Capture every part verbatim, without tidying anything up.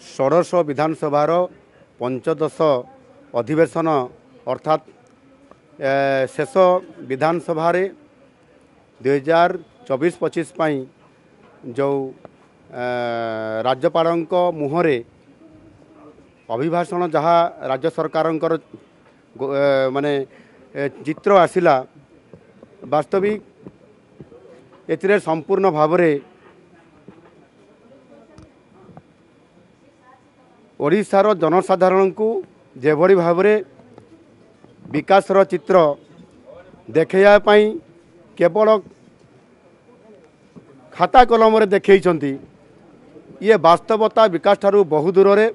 षोडश विधानसभार पंचदश अधिवेशन अर्थात शेष विधानसभा दुई हजार चौबीस पचिश जो राज्यपाल मुहरे अभिभाषण जहाँ राज्य सरकार माने चित्र आसिला वास्तविक एथिरे संपूर्ण भाव में ओडिशार जनसाधारण को जेभली भाव में विकासर चित्र देखाई केवल खाता कलम रे देखैछंती ये वास्तवता विकास ठारू बहु दूर रे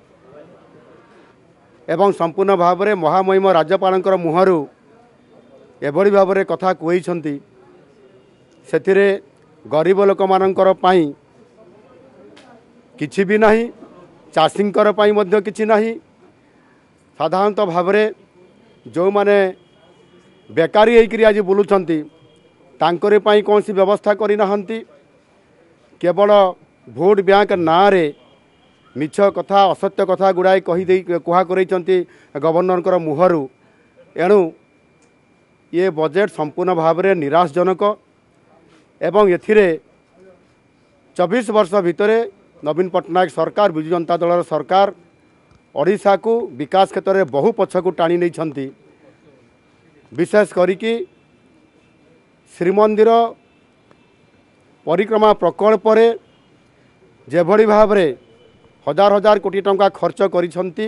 एवं संपूर्ण भाव में महामहिम राज्यपाल मुहरु एभली भाव में कथा कही से गरीब लोक मानकर पाई किछि भी नहीं चाषींकर पाई मध्य किछि नहीं साधारणतः भाव में जो माने बेकारी होकर आज बुलुंट तांकरे पाई कौन सी व्यवस्था करि नाहंती केवल भोट बैंक ना रे मिछ कथा असत्य कथा गुड़ाए कही कुहा करैछंती गवर्नर मुहरु एणु ये बजेट संपूर्ण भाव में निराशजनक एवं एथिरे चौबीस वर्ष भितर नवीन पट्टनायक सरकार विजु जनता दल सरकार ओडिशा को विकास क्षेत्र में बहु पछकू टाणी नहीं विशेष करिकी श्रीमंदिर परिक्रमा प्रकल्प जेभली भाव में हजार हजार कोटी टंका खर्च करिसंती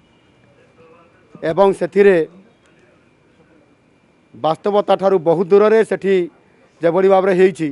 एवं सेथिरे वास्तवता ठारू बहुत दूर रे सेठी जेभली भाव में हेइछि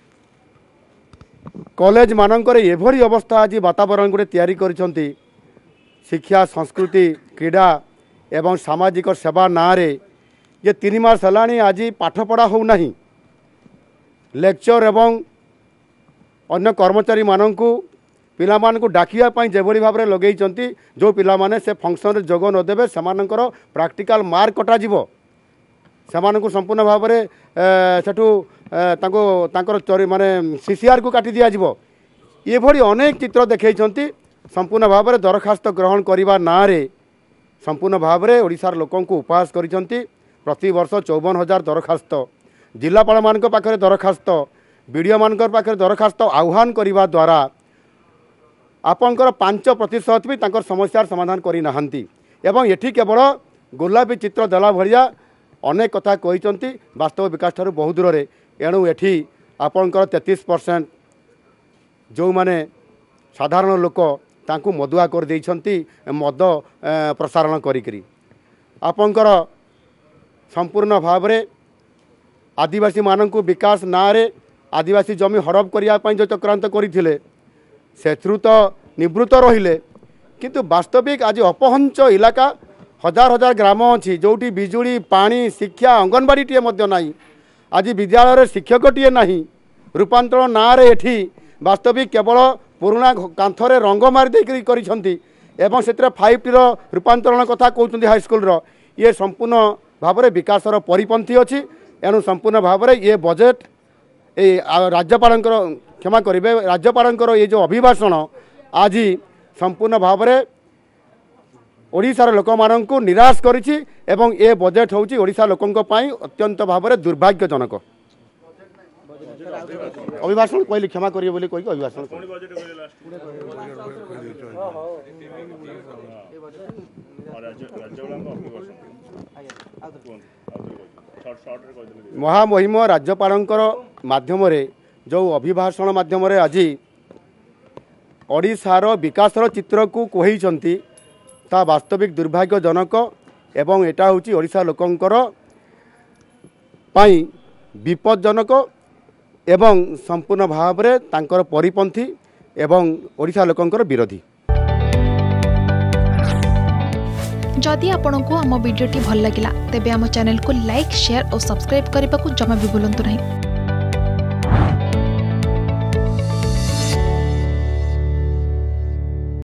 कॉलेज मानकर एभली अवस्था आज वातावरण गोटे तैयारी करिसंती शिक्षा संस्कृति क्रीड़ा एवं सामाजिक सेवा ना रे ये तीन मास हलाणी आज पाठ पढ़ा हो नहीं लेक्चर एवं अन्य कर्मचारी माननकु पिला मानकु डाकिया पई जेभली भाव में लगे जो पिला माने से फंक्शन रे जोग न देबे समानकर प्रैक्टिकल मार्क कटा जिवो समानकु संपूर्ण भाव में सेठू तांको तांकर चोरी माने सीसीआर को काटी दिया जिवो ये भली अनेक चित्र देखैछंती संपूर्ण भाव में दरखास्त ग्रहण करने ना रे संपूर्ण भाव में ओडिशार लोकों को उपहास करिसंती प्रति वर्ष चौवन हजार दरखास्त जिलापाल मान पाखे दरखास्त बीडीओ मान पाखे दरखास्त आह्वान करने द्वारा आपंकर पांच प्रतिशत भी तांकर समस्यार समाधान करि नाहंती एवं एठी केवल गोलापी चित्र देला भलिया अनेक कथा कहिसंती वास्तव विकास ठारू बहुत दूर रे एणु एठी आपंकर तैंतीस परसेंट जो माने साधारण लोक तांकू मदुआ कर देइछंती मद प्रसारण करिकरी आपंकर संपूर्ण भाव में आदिवासी माननकु विकास ना रे आदिवासी जमी हड़प करने जो चक्रांत करते से तो निवृत्त रहिले किंतु वास्तविक आज अपहंच इलाका हजार हजार ग्राम अच्छी जोटी बिजुली पानी शिक्षा अंगनवाड़ी टीए मध्य नहीं आज विद्यालय शिक्षक टीए नहीं रूपांतर ना रे एठी वास्तविक केवल पुराना कांथरे रंग मारी कर फाइव टी रूपांतरण कथा कहते हाईस्कल ये संपूर्ण भाव में विकासर परिपंथी अच्छी एणु संपूर्ण भाव में ये बजेट ये राज्यपाल क्षमा करेंगे राज्यपाल ये जो अभिभाषण आज संपूर्ण भाव में ओडिशार लोक माननकु निराश करिछि एवं ये बजेट होउछि ओडिशा लोकंक पई अत्यंत भाव में दुर्भाग्यजनक अभिभाषण कहली क्षमा करिए बोली कहि अभिभाषण महामहिम राज्यपाल माध्यम जो अभिभाषण माध्यम आज ओडिशार विकासर चित्र को कही ता वास्तविक दुर्भाग्यजनक एवं एटा होची ओडिशा लोकंकर पाई विपदजनक एवं संपूर्ण भाव में तांकर परिपंथी एवं ओडिशा लोकंकर विरोधी। जदि आपंक आम भिडी भल लगा तेब आम चैनल को लाइक शेयर और सब्सक्राइब करने को जमा भी भूलु नहीं।